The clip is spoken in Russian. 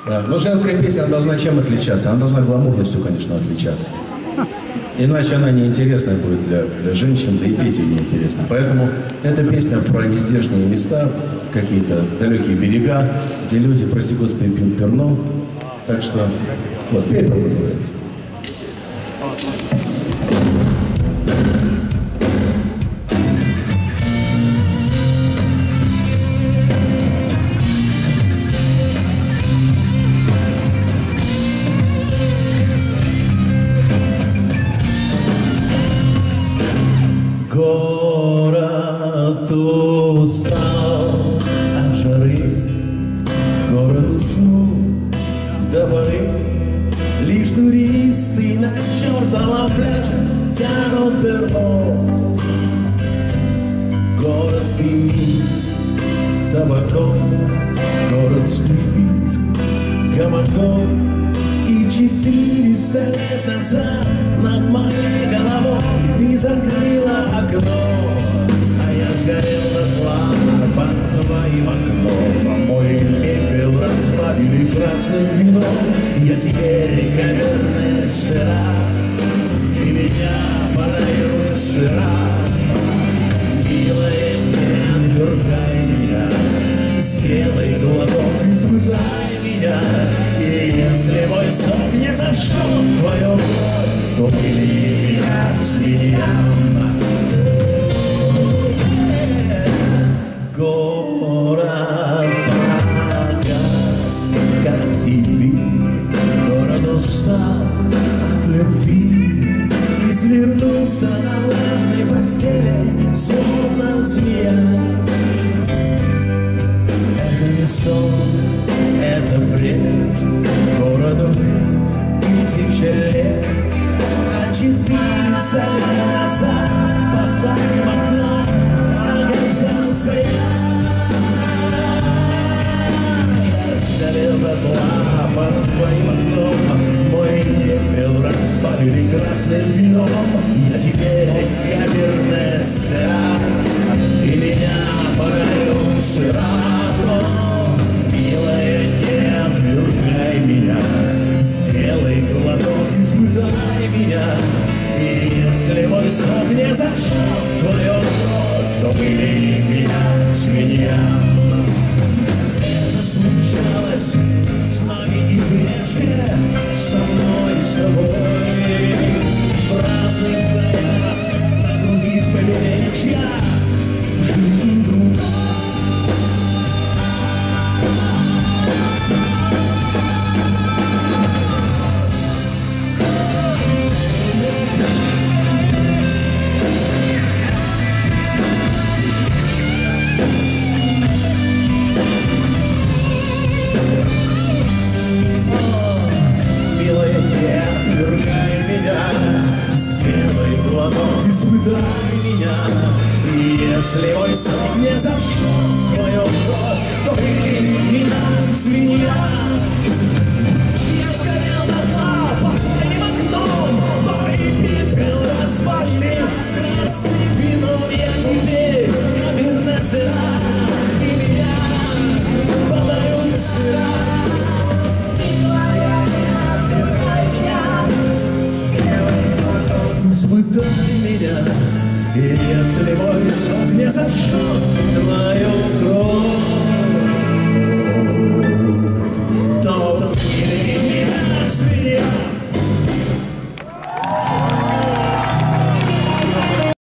Да. Но женская песня она должна чем отличаться? Она должна гламурностью, конечно, отличаться. Иначе она неинтересная будет для женщин, да и петь ее неинтересно. Поэтому эта песня про нездешние места, какие-то далекие берега, где люди, прости господи, пьют перно. Так что, вот, «Пепел» называется. Город устал от жары, город уснул до поры. Лишь туристы на чертовом пляже тянут перно. Город дымит табаком, город скрипит гамаком. И 400 лет назад над моей головой ты закрыла окно, а я сгорел дотла под твоим окном. Мой пепел разбавили красным вином. Я теперь камерная сыра, и меня подают сыра. Милая, не отвергай меня, сделай глоток, испытай меня. И если мой сон не зажжет твою кровь, то пыли меня свиньям. Город погас, как ТВ, город устал от любви и свернулся на влажной постели, словно змея. Это не сон, это бред, городу 1000 лет, а 400 лет назад под твоим окном оказался я. Я сгорел дотла под твоим окном, мой пепел разбавили красным вином. Я теперь камерная сыра, и меня подают сыра. Милая, не отвергай меня, сделай глоток, испытай меня. И если мой срок не зажжет твою кровь, то пыли меня свиньям. Это случалось с нами и прежде, со мной и с тобой. В разных краях, на других побережьях, жизнь другая. Сделай глоток, испытай меня. И если мой сон не зажжет твою кровь, то пыли меня свинья. Я сгорел дотла под твоим окном, мой пепел разбавили красным вином. Я теперь камерная сыра, и меня подают сыра. Испытай меня, и если мой сон не зажжет твою кровь, то пыли меня свинья.